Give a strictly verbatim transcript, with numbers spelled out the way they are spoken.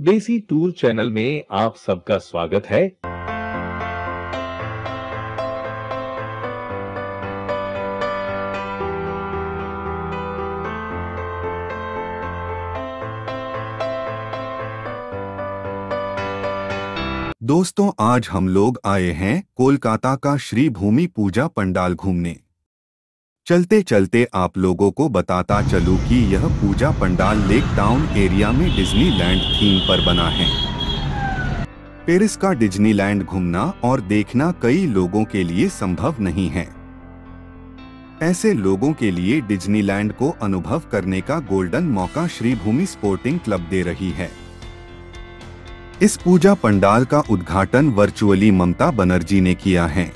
देसी tour channel में आप सबका स्वागत है। दोस्तों, आज हम लोग आए हैं कोलकाता का श्री भूमि पूजा पंडाल घूमने। चलते चलते आप लोगों को बताता चलूं कि यह puja pandal Lake Town area में डिज्नीलैंड थीम पर बना है। पेरिस का डिज्नीलैंड घूमना और देखना कई लोगों के लिए संभव नहीं है। ऐसे लोगों के लिए डिज्नीलैंड को अनुभव करने का गोल्डन मौका श्री भूमि स्पोर्टिंग क्लब दे रही है। इस पूजा पंडाल का उद्घाटन वर्चुअली ममता बनर्जी ने किया है।